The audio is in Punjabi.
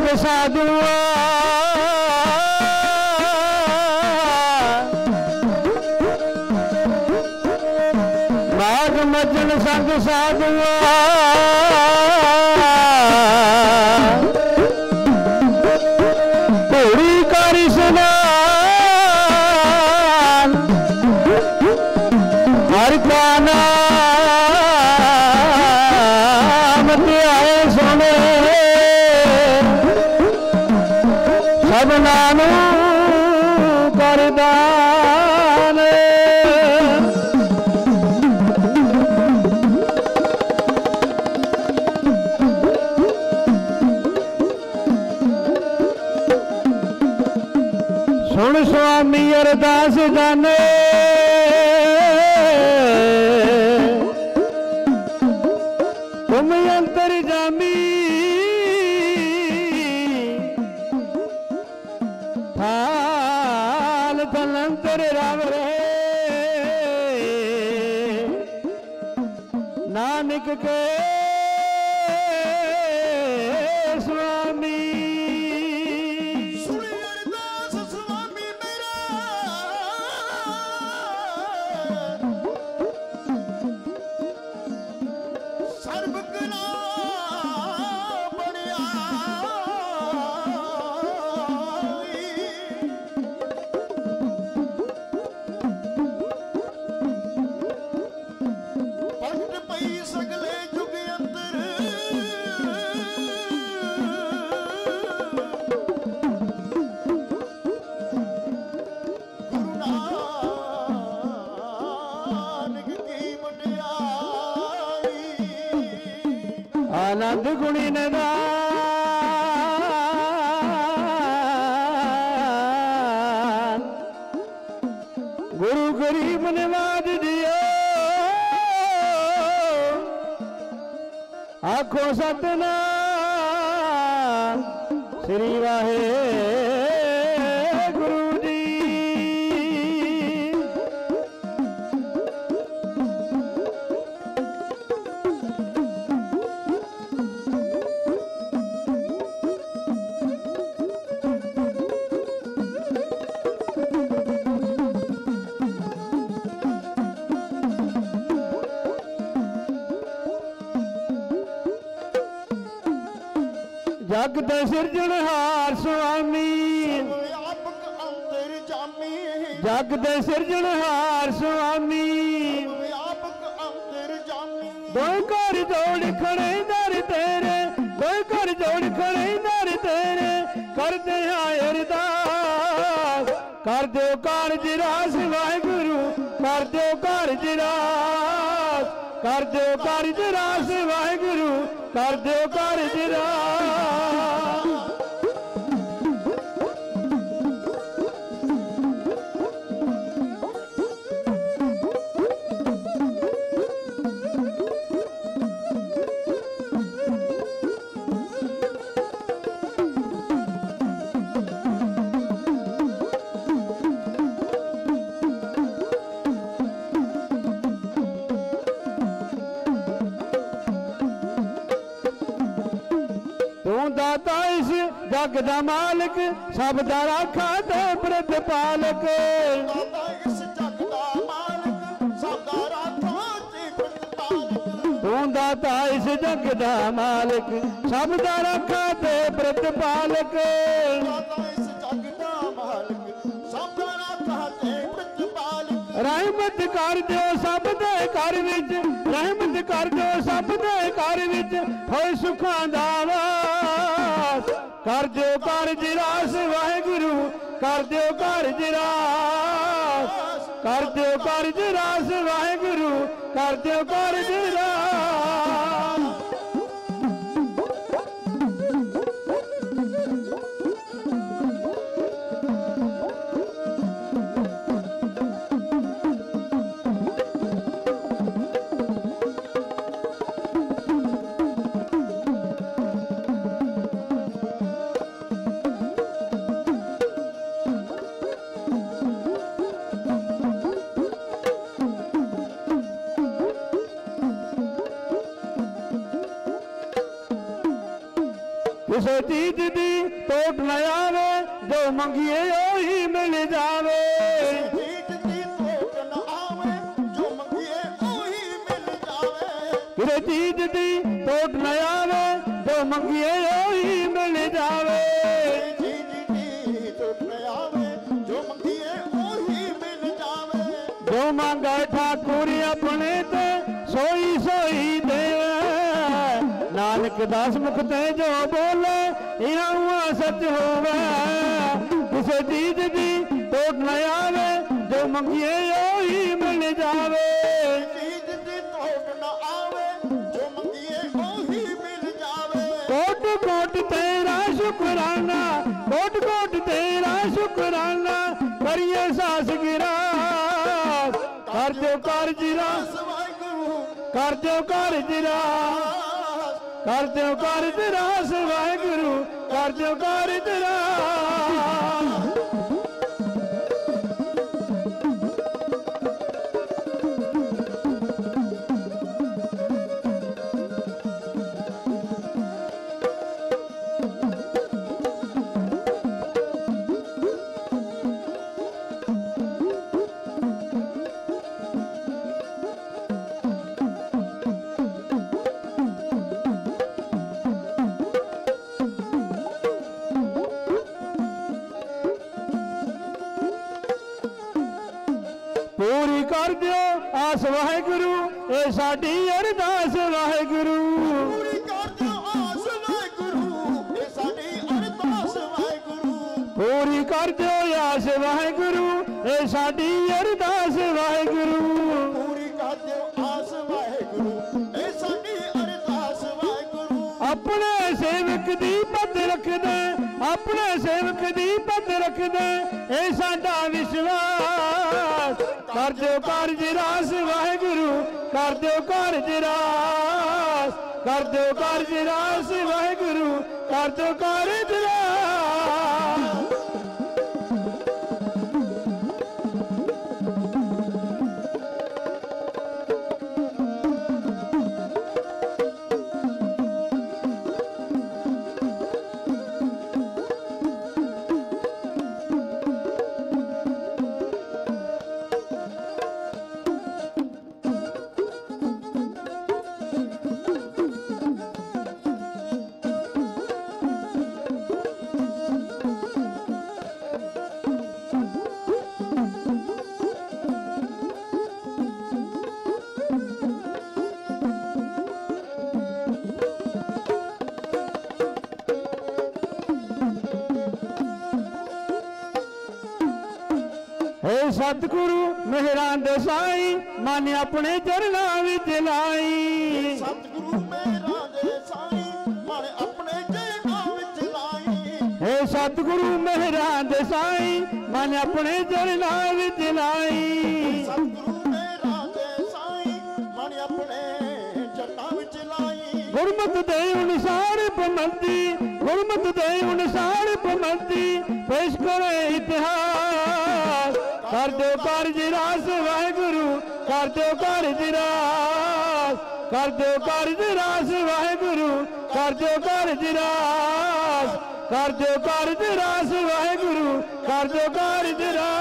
संग साधुआ नाग मजन संग साधुआ पूरी कारी स्नान हर का नाम ध्याए सुने सबना नू कर दान सुन स्वामी अरदास जाने तुम अंतर जामी थाल तलंतर राम रहे नानक के स्वामी आनंद गुणी निदान गुरु गरीब नवाज दियो आखो सतनाम श्री वाहे गुरु जी जग दे सिरजनहार स्वामी व्यापक अंतर जामी जग दे सिरजनहार स्वामी व्यापक अंतर जामी दो घर जोड़ खड़े दर तेरे दो घर जोड़ खड़े दर तेरे करते हैं अरदास कर दो कारज रास वाहिगुरु कर दो कारज रास कर दो कारज रास वाहिगुरु कर दो कारज रास दाता इस जग दा मालिक सब दा राखा ते प्रतिपालक दाता इस जग दा मालिक सब दा राखा ते प्रतिपालक तू दाता इस जग दा मालिक सब दा राखा ते प्रतिपालक दाता इस जग दा मालिक सब दा राखा ते प्रतिपालक रहमत कर दियो सब दे घर विच रहमत कर दियो सब दे घर विच होए सुखां दा वास कर दियो कारज रास वाहिगुरु कर दियो कारज रास कर दियो कारज रास वाहिगुरु कर दियो कारज रास किसे चीज दी ਟੋਟ ਨਾ ਆਵੇ ਜੋ ਮੰਗੀਏ ਉਹੀ ਮਿਲ ਜਾਵੇ ਚੀਜ਼ ਦੀ ਤੋਟ ਨਾ ਆਵੇ ਜੋ ਮੰਗੀਏ ਉਹੀ ਮਿਲ ਜਾਵੇ ਕਿਸੇ ਚੀਜ਼ ਦੀ ਟੋਟ ਨਾ ਆਵੇ ਜੋ ਮੰਗੀਏ ਉਹੀ ਮਿਲ ਜਾਵੇ ਚੀਜ਼ ਦੀ ਤੋਟ ਨਾ ਆਵੇ ਜੋ ਮੰਗੀਏ ਉਹੀ ਮਿਲ ਜਾਵੇ ਜੋ ਮੰਗੇ ਠਾਕੁਰ ਆਪਣੇ ਤੇ ਸੋਈ ਸੋਈ ਦੇਵੇ ਨਾਨਕ ਦਾਸ ਮੁਖ ਤੇ ਜੋ ਬੋਲੇ ਇਹਾਂ ਸੱਚ ਹੋਵੇ ਕਿਸੇ ਚੀਜ਼ ਦੀ ਟੋਟ ਨਾ ਆਵੇ ਜੋ ਮੰਗੀਏ ਉਹੀ ਮਿਲ ਜਾਵੇ ਚੀਜ਼ ਦੀ ਤੋਟ ਨਾ ਆਵੇ ਜੋ ਮੰਗੀਏ ਉਹੀ ਮਿਲ ਜਾਵੇ ਕੋਟ ਕੋਟ ਤੇਰਾ ਸ਼ੁਕਰਾਨਾ ਕੋਟ ਕੋਟ ਤੇਰਾ ਸ਼ੁਕਰਾਨਾ ਕਰੀਏ ਸਾਸ ਗਿਰਾਸ ਕਰ ਜੋ ਕਾਰਜ ਰਾਸ ਵਾਹਿਗੁਰੂ ਕਰ ਜੋ ਕਾਰਜ ਰਾਸ ਕਰ ਜੋ ਕਾਰਜ ਰਾਸ ਵਾਹਿਗੁਰੂ ਕਰ ਜੋ ਕਾਰਜ ਰਾਸ ਪੂਰੀ ਕਰ ਦਿਓ ਆਸ ਵਾਹਿਗੁਰੂ ਇਹ ਸਾਡੀ ਅਰਦਾਸ ਵਾਹਿਗੁਰੂ ਪੂਰੀ ਕਰ ਦਿਓ ਆਸ ਵਾਹਿਗੁਰੂ ਇਹ ਸਾਡੀ ਅਰਦਾਸ ਵਾਹਿਗੁਰੂ ਪੂਰੀ ਕਰ ਦਿਓ ਆਸ ਵਾਹਿਗੁਰੂ ਇਹ ਸਾਡੀ ਅਰਦਾਸ ਵਾਹਿਗੁਰੂ ਪੂਰੀ ਕਰ ਦਿਓ ਆਸ ਵਾਹਿਗੁਰੂ ਇਹ ਸਾਡੀ ਅਰਦਾਸ ਵਾਹਿਗੁਰੂ ਆਪਣੇ ਸੇਵਕ ਦੀ ਪੱਤ ਰੱਖਦੇ ਆਪਣੇ ਸੇਵਕ ਦੀ ਪੱਤ ਰੱਖਦੇ ਇਹ ਸਾਡਾ ਵਿਸ਼ਵਾਸ ਕਰ ਦਿਓ ਕਾਰਜ ਰਾਸ ਵਾਹਿਗੁਰੂ ਕਰ ਦਿਓ ਕਾਰਜ ਰਾਸ ਕਰ ਦਿਓ ਕਾਰਜ ਰਾਸ ਵਾਹਿਗੁਰੂ ਕਰ ਦਿਓ ਕਾਰਜ ਰਾਸ ਸਤਿਗੁਰੂ ਮਿਹਰਾਂ ਦੇ ਸਾਈਂ ਮਨ ਆਪਣੇ ਚਰਨਾਂ ਵਿੱਚ ਲਾਈ ਸਤਿਗੁਰੂ ਮੇਰਾ ਦੇ ਸਾਈਂ ਮਨ ਆਪਣੇ ਚਰਨਾਂ ਵਿੱਚ ਲਾਈ ਹੇ ਸਤਿਗੁਰੂ ਮਿਹਰਾਂ ਦੇ ਸਾਈਂ ਮਨ ਆਪਣੇ ਚਰਨਾਂ ਵਿੱਚ ਲਾਈ ਸਤਿਗੁਰੂ ਮੇਰਾ ਦੇ ਸਾਈਂ ਮਨ ਆਪਣੇ ਚਰਨਾਂ ਵਿੱਚ ਲਾਈ ਗੁਰਮਤਿ ਦੇ ਅਨੁਸਾਰ ਪਮੰਦੀ ਗੁਰਮਤਿ ਦੇ ਅਨੁਸਾਰ ਪਮੰਦੀ ਪੇਸ਼ ਕਰੇ ਇਤਿਹਾਸ ਕਰ ਦਿਓ ਕਾਰਜ ਰਾਸ ਵਾਹਿਗੁਰੂ ਕਰ ਦਿਓ ਕਾਰਜ ਰਾਸ ਕਰ ਦਿਓ ਕਾਰਜ ਰਾਸ ਵਾਹਿਗੁਰੂ ਕਰ ਦਿਓ ਕਾਰਜ ਰਾਸ ਕਰ ਦਿਓ ਕਾਰਜ ਰਾਸ ਵਾਹਿਗੁਰੂ ਕਰ ਦਿਓ ਕਾਰਜ ਰਾਸ